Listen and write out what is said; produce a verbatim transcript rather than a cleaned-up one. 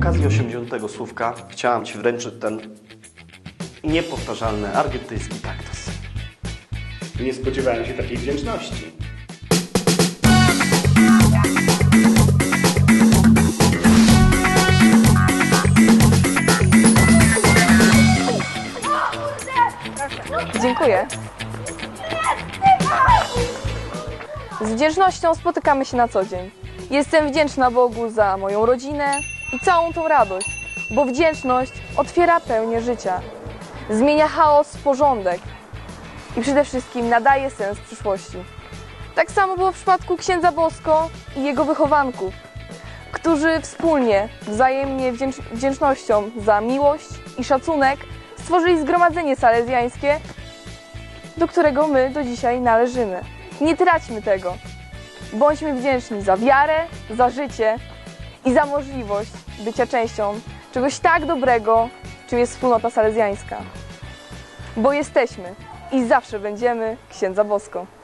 okazji osiemdziesiątego słówka chciałam Ci wręczyć ten niepowtarzalny argentyński kaktus. Nie spodziewałem się takiej wdzięczności. Dziękuję. Z wdzięcznością spotykamy się na co dzień. Jestem wdzięczna Bogu za moją rodzinę i całą tą radość, bo wdzięczność otwiera pełnię życia, zmienia chaos w porządek i przede wszystkim nadaje sens przyszłości. Tak samo było w przypadku księdza Bosko i jego wychowanków, którzy wspólnie, wzajemnie wdzięcz wdzięcznością za miłość i szacunek stworzyli zgromadzenie salezjańskie, do którego my do dzisiaj należymy. Nie traćmy tego. Bądźmy wdzięczni za wiarę, za życie i za możliwość bycia częścią czegoś tak dobrego, czym jest wspólnota salezjańska. Bo jesteśmy i zawsze będziemy księdza Bosko.